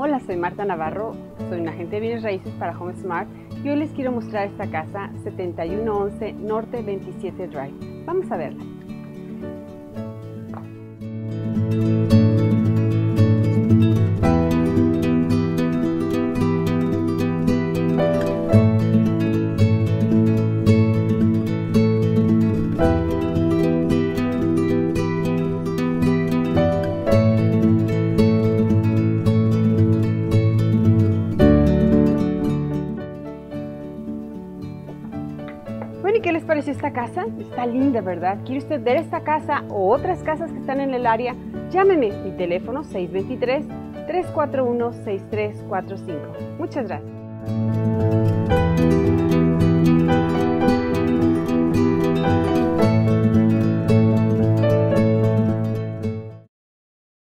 Hola, soy Marta Navarro, soy una agente de bienes raíces para HomeSmart y hoy les quiero mostrar esta casa 7111 Norte 27 Drive. Vamos a verla. Bueno, ¿y qué les pareció esta casa? Está linda, ¿verdad? ¿Quiere usted ver esta casa o otras casas que están en el área? Llámeme, mi teléfono 623-341-6345. Muchas gracias.